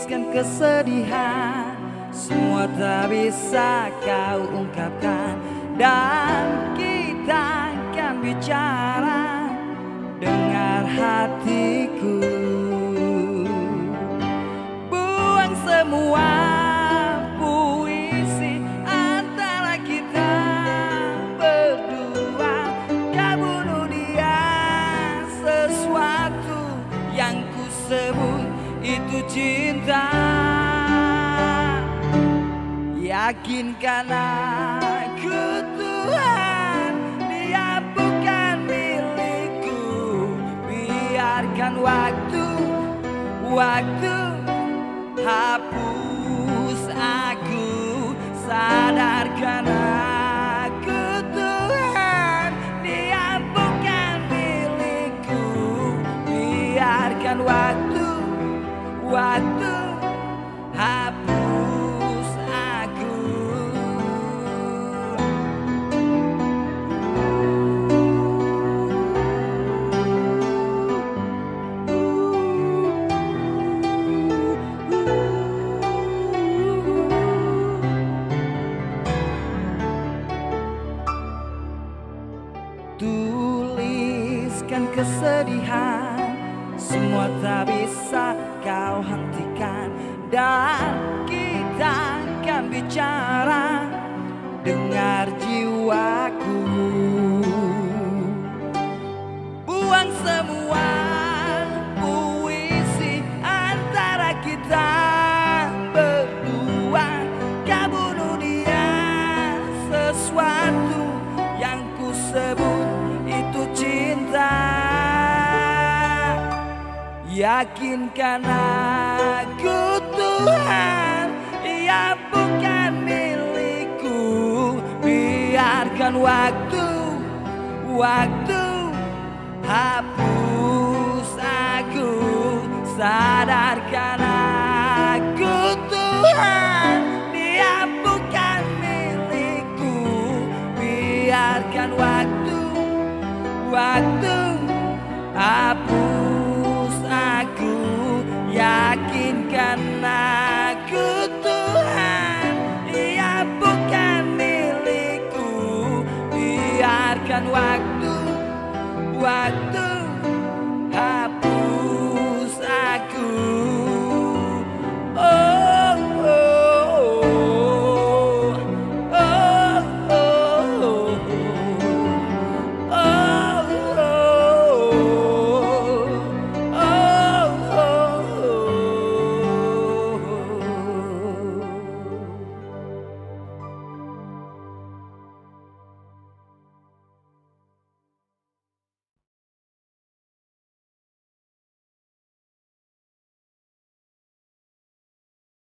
Tuliskan kesedihan, semua tak bisa kau ungkapkan, dan kita akan bicara. Dengar hatiku, buang semua puisi antara kita berdua. Kau bunuh dia, sesuatu yang ku sebut itu cinta. Yakinkan aku Tuhan, dia bukan milikku. Biarkan waktu hapus aku. Sadarkan aku Tuhan, dia bukan milikku. Biarkan waktu hapus aku. Tuliskan kesedihan, semua tak bisa kau hentikan, dan kita akan bicara. Dengar jiwaku, buang semua puisi antara kita berdua. Kau bunuh dia, sesuatu yang ku sebut itu cinta. Yakinkan aku Tuhan, ia bukan milikku. Biarkan waktu hapus aku. Sadarkan aku Tuhan, dia bukan milikku. Biarkan waktu hapus aku. Yakinkan aku Tuhan, ia bukan milikku. Biarkan waktu